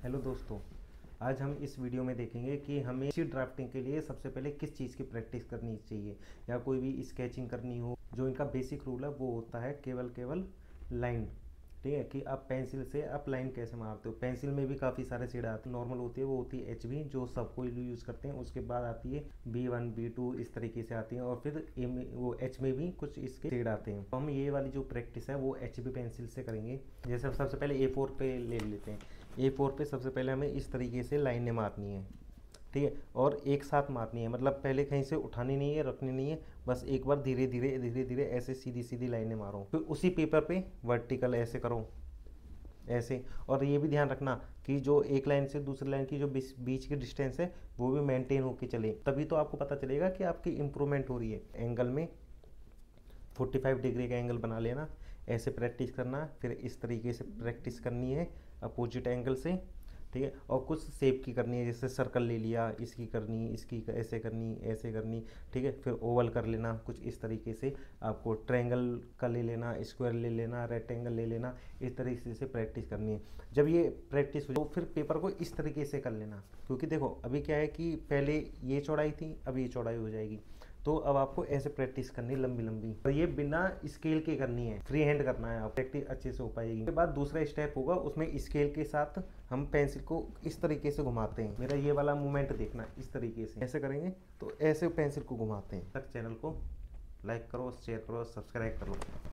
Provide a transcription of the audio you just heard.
Hello दोस्तों, आज हम इस वीडियो में देखेंगे कि हमें शीट ड्राफ्टिंग के लिए सबसे पहले किस चीज़ की प्रैक्टिस करनी चाहिए या कोई भी स्केचिंग करनी हो। जो इनका बेसिक रूल है वो होता है केवल लाइन। ठीक है कि आप पेंसिल से आप लाइन कैसे मारते हो। पेंसिल में भी काफ़ी सारे शेड आते हैं। नॉर्मल होती है वो होती है HB जो सबको यूज़ करते हैं। उसके बाद आती है B1 B2 इस तरीके से आती है और फिर ए में वो H में भी कुछ इसके शेड आते हैं। तो हम ये वाली जो प्रैक्टिस है वो HB पेंसिल से करेंगे। जैसे सबसे पहले A4 पे ले लेते हैं। A4 पे सबसे पहले हमें इस तरीके से लाइनें मारनी है। ठीक है, और एक साथ मारनी है, मतलब पहले कहीं से उठानी नहीं है, रखनी नहीं है, बस एक बार धीरे धीरे ऐसे सीधी सीधी लाइनें मारो। फिर उसी पेपर पे वर्टिकल ऐसे करो, ऐसे। और ये भी ध्यान रखना कि जो एक लाइन से दूसरी लाइन की जो बीच की डिस्टेंस है वो भी मेंटेन होकर चले, तभी तो आपको पता चलेगा कि आपकी इंप्रूवमेंट हो रही है। एंगल में 45 डिग्री का एंगल बना लेना, ऐसे प्रैक्टिस करना। फिर इस तरीके से प्रैक्टिस करनी है अपोजिट एंगल से। ठीक है, और कुछ शेप की करनी है, जैसे सर्कल ले लिया, इसकी करनी, इसकी ऐसे करनी, ऐसे करनी। ठीक है, फिर ओवल कर लेना कुछ इस तरीके से। आपको ट्रायंगल का ले लेना, स्क्वायर ले लेना, रेक्टेंगल ले लेना, इस तरीके से प्रैक्टिस करनी है। जब ये प्रैक्टिस हो तो फिर पेपर को इस तरीके से कर लेना, क्योंकि देखो अभी क्या है कि पहले ये चौड़ाई थी, अब ये चौड़ाई हो जाएगी। तो अब आपको ऐसे प्रैक्टिस करनी लंबी लंबी, और ये बिना स्केल के करनी है, फ्री हैंड करना है। आप प्रैक्टिस अच्छे से हो पाएगी। उसके बाद दूसरा स्टेप होगा, उसमें स्केल के साथ हम पेंसिल को इस तरीके से घुमाते हैं। मेरा ये वाला मूवमेंट देखना, इस तरीके से ऐसे करेंगे तो ऐसे पेंसिल को घुमाते हैं। तक चैनल को लाइक करो, शेयर करो, सब्सक्राइब करो।